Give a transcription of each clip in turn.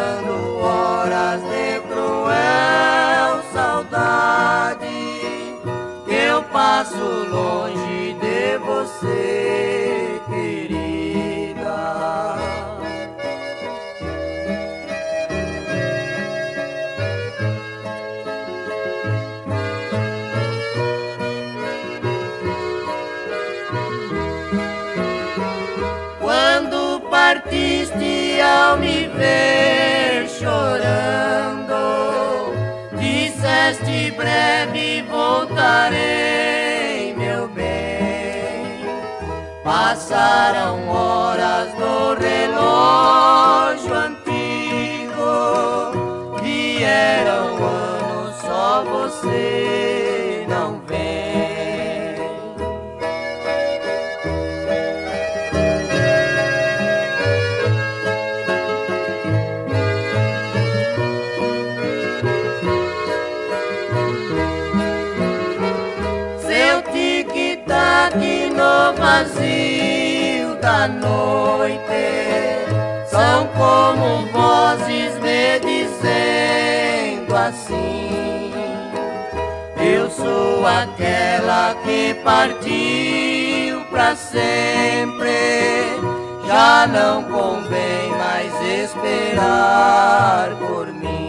chorando horas de cruel saudade, que eu passo longe de você, querida. Quando partiste ao me ver chorando, disseste breve voltarei, meu bem. Passaram horas no relógio antigo, vieram anos, só você não vem. Aqui no vazio da noite são como vozes me dizendo assim: eu sou aquela que partiu pra sempre, já não convém mais esperar por mim.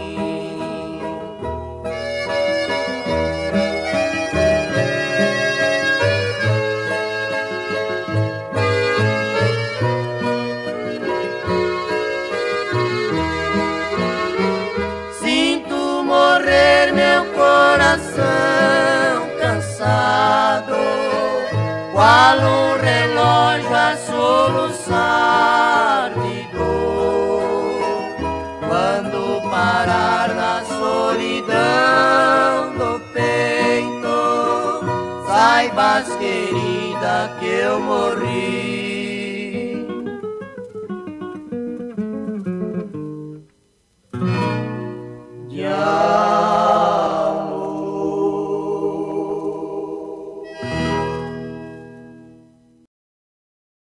Morrer meu coração cansado, qual um relógio a soluçar de dor. Quando parar na solidão do peito, saibas, querida, que eu morri